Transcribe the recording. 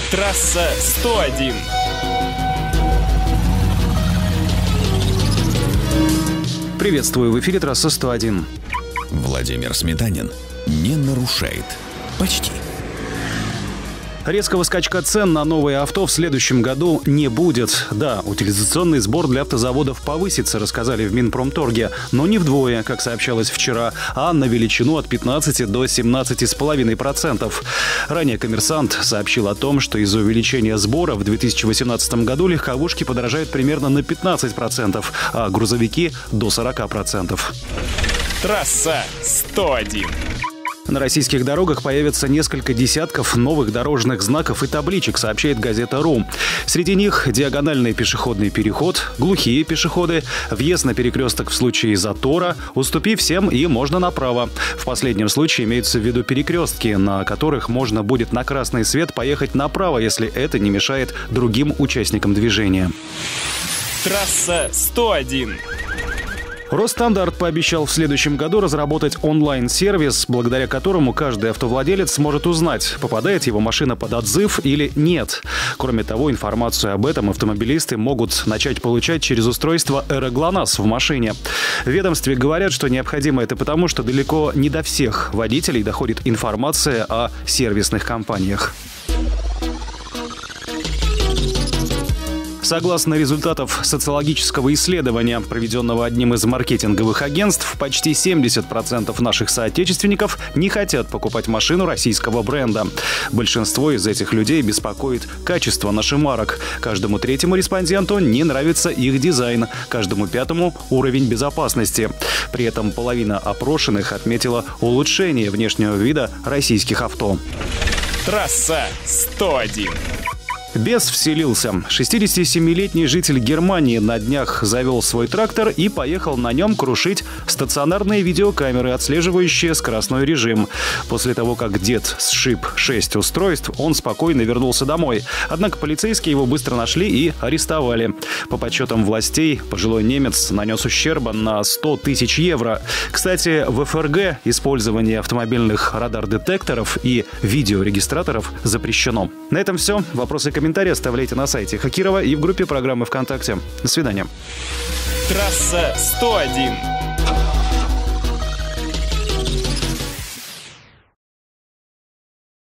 Трасса 101. Приветствую, в эфире трасса 101. Владимир Сметанин не нарушает. Почти. Резкого скачка цен на новые авто в следующем году не будет. Да, утилизационный сбор для автозаводов повысится, рассказали в Минпромторге, но не вдвое, как сообщалось вчера, а на величину от 15 до 17,5%. Ранее «Коммерсант» сообщил о том, что из-за увеличения сбора в 2018 году легковушки подорожают примерно на 15%, а грузовики – до 40%. Трасса 101. На российских дорогах появится несколько десятков новых дорожных знаков и табличек, сообщает газета «Ру». Среди них диагональный пешеходный переход, глухие пешеходы, въезд на перекресток в случае затора, уступи всем и можно направо. В последнем случае имеются в виду перекрестки, на которых можно будет на красный свет поехать направо, если это не мешает другим участникам движения. Трасса 101. Росстандарт пообещал в следующем году разработать онлайн-сервис, благодаря которому каждый автовладелец сможет узнать, попадает его машина под отзыв или нет. Кроме того, информацию об этом автомобилисты могут начать получать через устройство «ЭРО-ГЛОНАСС» в машине. В ведомстве говорят, что необходимо это потому, что далеко не до всех водителей доходит информация о сервисных компаниях. Согласно результатам социологического исследования, проведенного одним из маркетинговых агентств, почти 70% наших соотечественников не хотят покупать машину российского бренда. Большинство из этих людей беспокоит качество нашумарок. Каждому третьему респонденту не нравится их дизайн, каждому пятому – уровень безопасности. При этом половина опрошенных отметила улучшение внешнего вида российских авто. Трасса 101. Бес вселился. 67-летний житель Германии на днях завел свой трактор и поехал на нем крушить стационарные видеокамеры, отслеживающие скоростной режим. После того, как дед сшиб 6 устройств, он спокойно вернулся домой. Однако полицейские его быстро нашли и арестовали. По подсчетам властей, пожилой немец нанес ущерба на 100 тысяч евро. Кстати, в ФРГ использование автомобильных радар-детекторов и видеорегистраторов запрещено. На этом все. Вопросы и комментарии оставляйте на сайте Хакирова и в группе программы ВКонтакте. До свидания. Трасса 101.